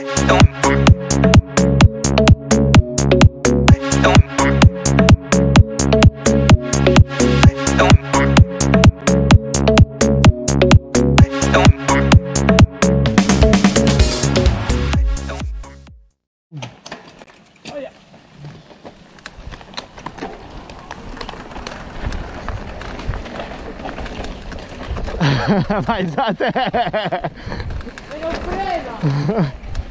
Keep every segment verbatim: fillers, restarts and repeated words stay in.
Vai Zate! Me lo freno!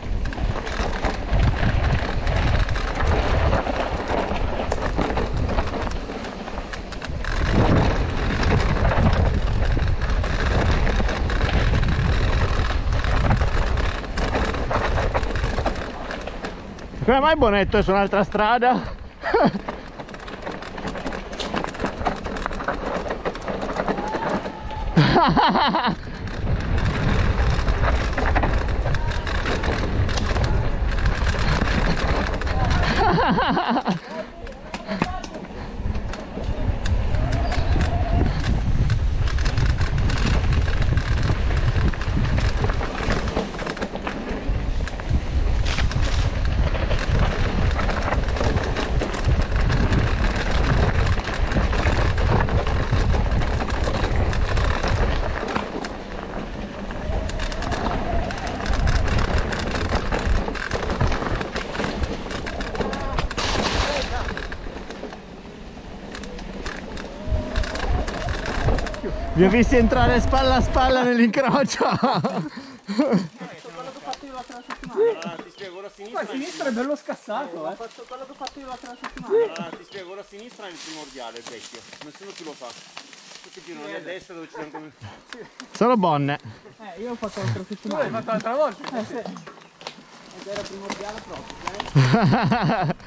Come mai Bonetto è su un'altra strada? Vi ho visti entrare spalla a spalla nell'incrocio. Quello che ho fatto io l'altra settimana. Allora, ti spiego, ora a sinistra. Poi a sinistra è bello scassato, eh. Ho fatto quello che ho fatto io l'altra settimana. Allora, ti spiego, ora a sinistra è il primordiale, il vecchio. Nessuno più lo fa. Tutti girano lì a destra dove ci sono come... Solo Bonne. Eh, io ho fatto l'altra settimana. Tu l'hai fatto l'altra volta? Eh sì. Ed era primordiale proprio, eh.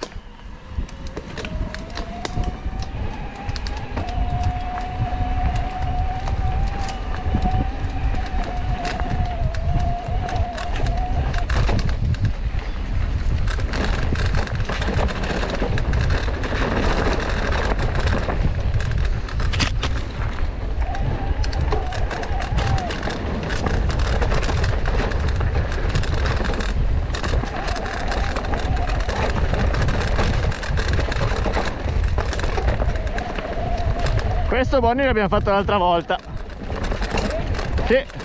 Questo Bonnie l'abbiamo fatto l'altra volta. Sì.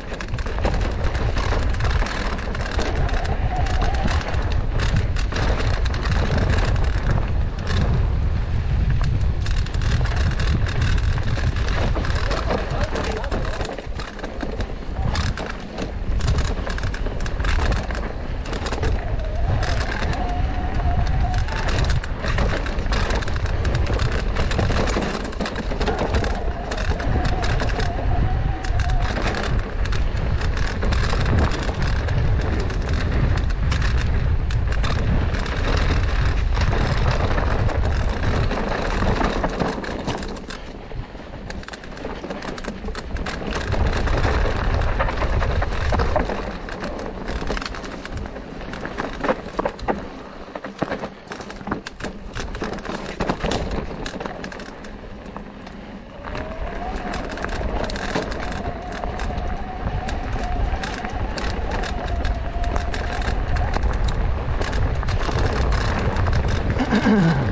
Ah!